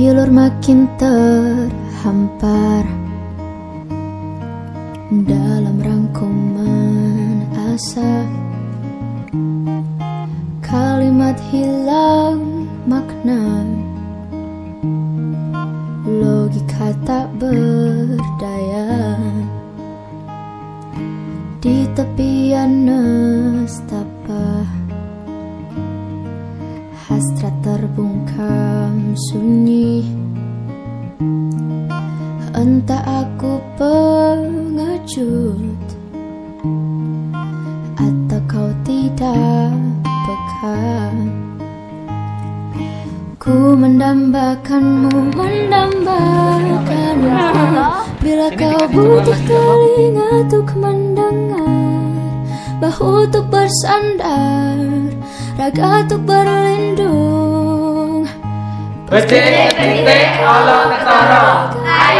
Tiulur makin terhampar dalam rangkuman asa. Kalimat hilang makna, logika tak berdaya. Di tepian nestapa, hasrat terbungkam sunyi. Entah aku pengecut atau kau tidak peka. Ku mendambakanmu, mendambakanmu. Bila kau butuh telinga untuk mendengar, bahu untuk bersandar, raga untuk berlindung. Betik-betik Allah Ketara.